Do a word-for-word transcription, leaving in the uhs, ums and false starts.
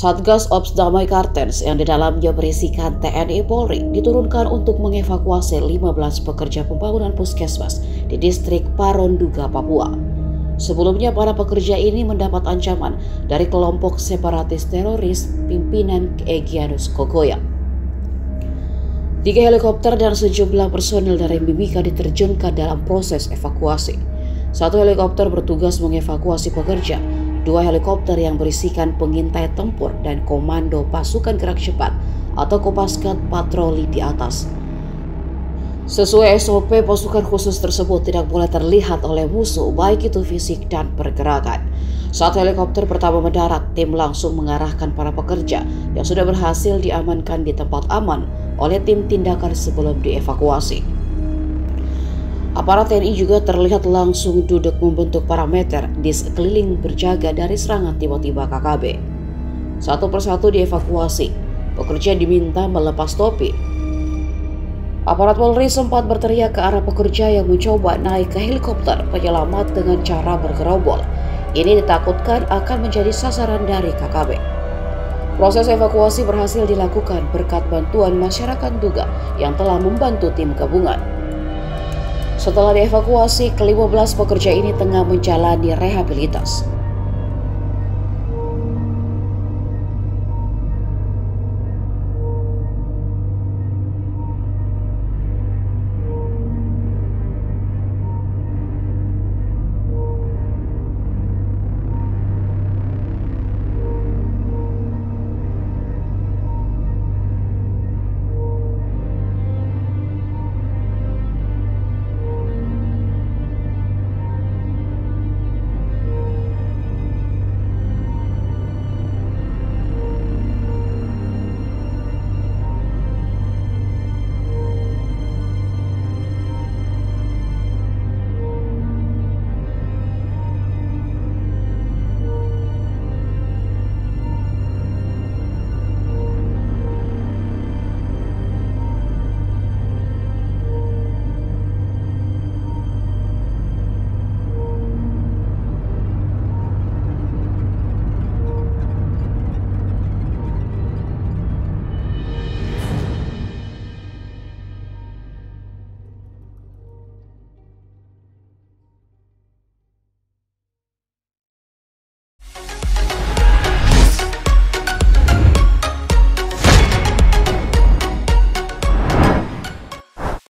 Satgas Ops Damai Kartens yang di dalamnya berisikan T N I Polri diturunkan untuk mengevakuasi lima belas pekerja pembangunan puskesmas di distrik Paronduga, Papua. Sebelumnya para pekerja ini mendapat ancaman dari kelompok separatis teroris pimpinan Egyanus Kogoya. Tiga helikopter dan sejumlah personil dari Mimika diterjunkan dalam proses evakuasi. Satu helikopter bertugas mengevakuasi pekerja, dua helikopter yang berisikan pengintai tempur dan komando pasukan gerak cepat atau Kopaskat patroli di atas. Sesuai S O P, pasukan khusus tersebut tidak boleh terlihat oleh musuh, baik itu fisik dan pergerakan. Saat helikopter pertama mendarat, tim langsung mengarahkan para pekerja yang sudah berhasil diamankan di tempat aman oleh tim tindakan sebelum dievakuasi. Aparat T N I juga terlihat langsung duduk membentuk parameter di sekeliling berjaga dari serangan tiba-tiba K K B. Satu persatu dievakuasi, pekerja diminta melepas topi. Aparat Polri sempat berteriak ke arah pekerja yang mencoba naik ke helikopter penyelamat dengan cara bergerombol. Ini ditakutkan akan menjadi sasaran dari K K B. Proses evakuasi berhasil dilakukan berkat bantuan masyarakat Duga yang telah membantu tim gabungan. Setelah dievakuasi, kelima belas pekerja ini tengah menjalani rehabilitas.